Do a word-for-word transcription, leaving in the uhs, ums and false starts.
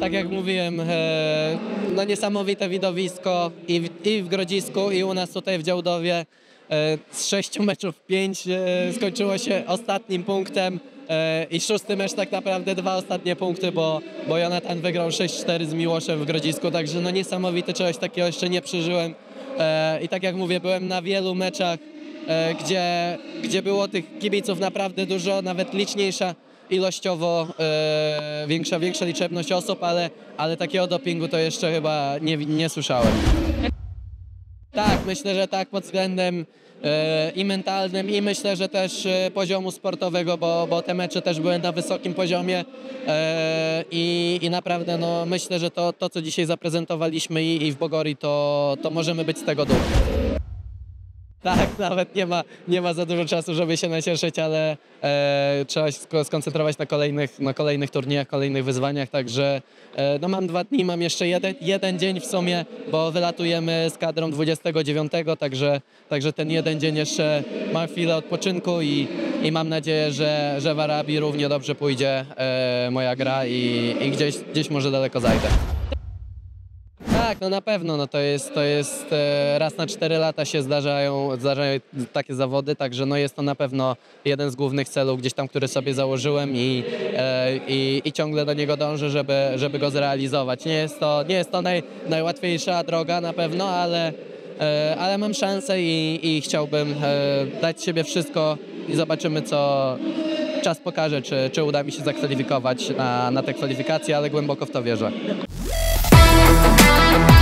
tak jak mówiłem, e, no niesamowite widowisko i w, i w Grodzisku, i u nas tutaj w Działdowie. E, z sześciu meczów pięć e, skończyło się ostatnim punktem e, i szósty mecz tak naprawdę dwa ostatnie punkty, bo, bo Jonatan wygrał sześć cztery z Miłoszem w Grodzisku, także no niesamowite, czegoś takiego jeszcze nie przeżyłem. E, I tak jak mówię, byłem na wielu meczach, e, gdzie, gdzie było tych kibiców naprawdę dużo, nawet liczniejsza ilościowo, e, większa, większa liczebność osób, ale, ale takiego dopingu to jeszcze chyba nie, nie słyszałem. Tak, myślę, że tak pod względem e, i mentalnym, i myślę, że też e, poziomu sportowego, bo, bo te mecze też były na wysokim poziomie e, i, i naprawdę no, myślę, że to, to co dzisiaj zaprezentowaliśmy i, i w Bogorii, to, to możemy być z tego dumni. Tak, nawet nie ma, nie ma za dużo czasu, żeby się nacieszyć, ale e, trzeba się skoncentrować na kolejnych, na kolejnych turniejach, kolejnych wyzwaniach, także e, no mam dwa dni, mam jeszcze jeden, jeden dzień w sumie, bo wylatujemy z kadrą dwudziestego dziewiątego, także, także ten jeden dzień jeszcze mam chwilę odpoczynku i, i mam nadzieję, że, że w Arabii równie dobrze pójdzie e, moja gra i, i gdzieś, gdzieś może daleko zajdę. Tak, no na pewno, no to jest, to jest e, raz na cztery lata się zdarzają, zdarzają takie zawody, także no jest to na pewno jeden z głównych celów gdzieś tam, który sobie założyłem i, e, i, i ciągle do niego dążę, żeby, żeby go zrealizować. Nie jest to, nie jest to naj, najłatwiejsza droga na pewno, ale, e, ale mam szansę i, i chciałbym e, dać siebie wszystko i zobaczymy, co czas pokaże, czy, czy uda mi się zakwalifikować na, na te kwalifikacje, ale głęboko w to wierzę. We'll be right back.